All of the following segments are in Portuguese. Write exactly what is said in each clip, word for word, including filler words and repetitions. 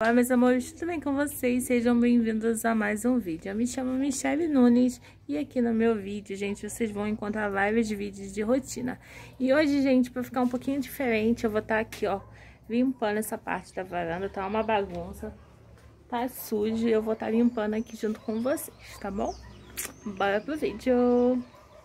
Olá, meus amores, tudo bem com vocês? Sejam bem-vindos a mais um vídeo. Eu me chamo Michelle Nunes e aqui no meu vídeo, gente, vocês vão encontrar vários vídeos de rotina. E hoje, gente, para ficar um pouquinho diferente, eu vou estar aqui, ó, limpando essa parte da varanda, tá uma bagunça, tá sujo, e eu vou estar limpando aqui junto com vocês, tá bom? Bora pro vídeo!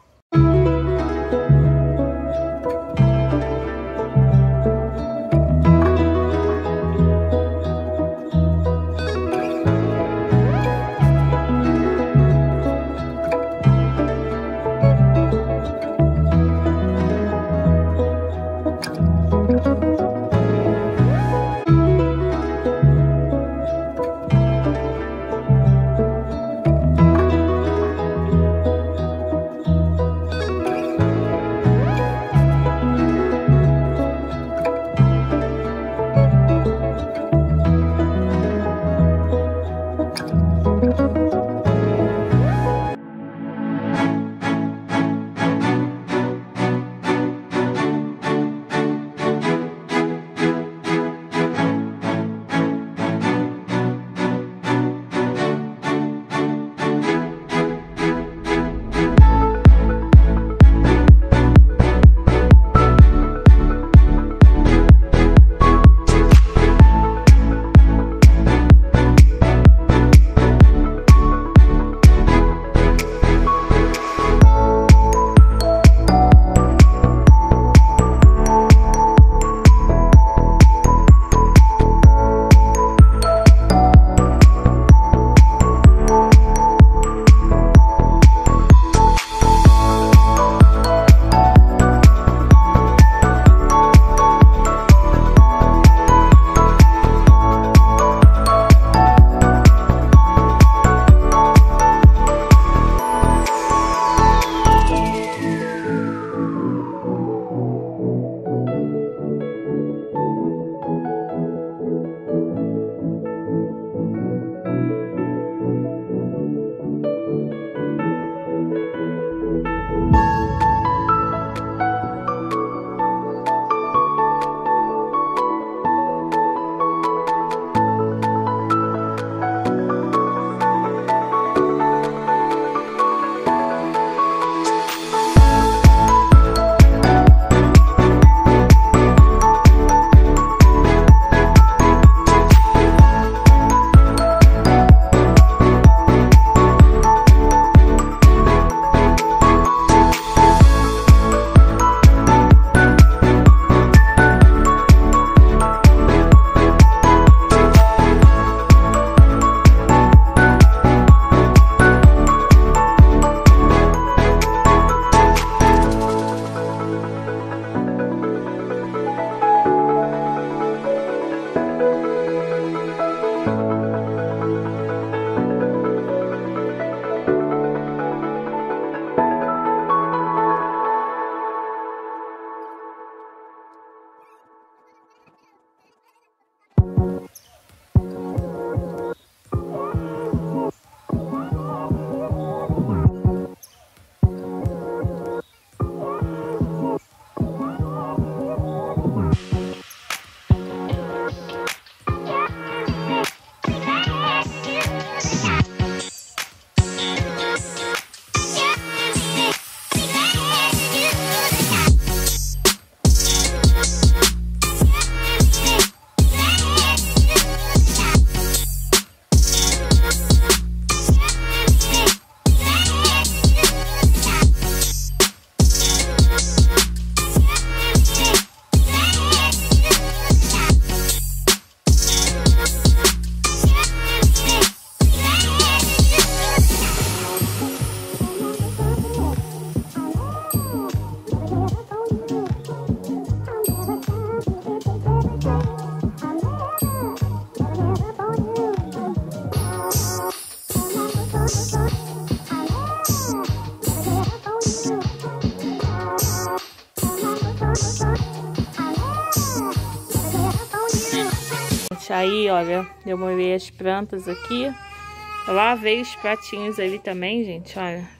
Aí, olha, eu molhei as plantas aqui. Eu lavei os pratinhos ali também, gente, olha.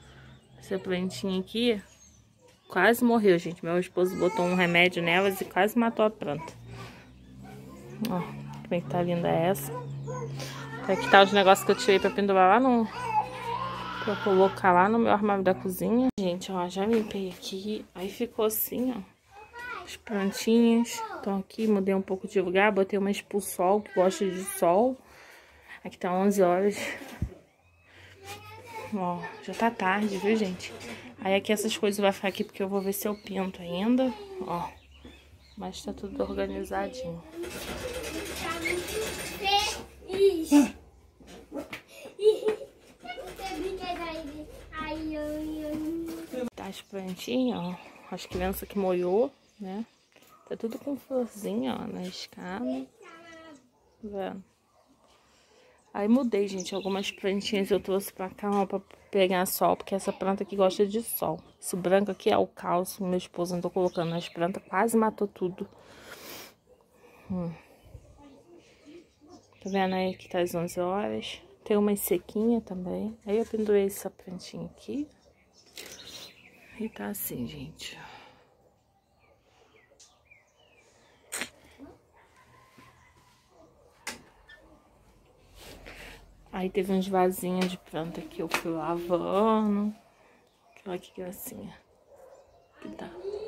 Essa plantinha aqui quase morreu, gente. Meu esposo botou um remédio nelas e quase matou a planta. Ó, como é que tá linda essa. Aqui tá os negócios que eu tirei pra pendurar lá no... Pra colocar lá no meu armário da cozinha. Gente, ó, já limpei aqui. Aí ficou assim, ó. As plantinhas estão aqui. Mudei um pouco de lugar. Botei uma expulsol, que gosta de sol. Aqui tá onze horas. Ó, já tá tarde, viu, gente? Aí aqui essas coisas vai ficar aqui porque eu vou ver se eu pinto ainda. Ó. Mas tá tudo organizadinho. Tá as plantinhas, ó. As crianças que molhou, né? Tá tudo com florzinha, ó, na escada. Vendo? Aí mudei, gente. Algumas plantinhas eu trouxe pra cá, ó, pra pegar sol. Porque essa planta aqui gosta de sol. Esse branco aqui é o cálcio. Meu esposo andou colocando nas plantas. Quase matou tudo. Hum. Tá vendo aí que tá às onze horas? Tem umas sequinhas também. Aí eu pendurei essa plantinha aqui. E tá assim, gente. Aí teve uns vasinhos de planta que eu fui lavando. Olha que gracinha. Que tá.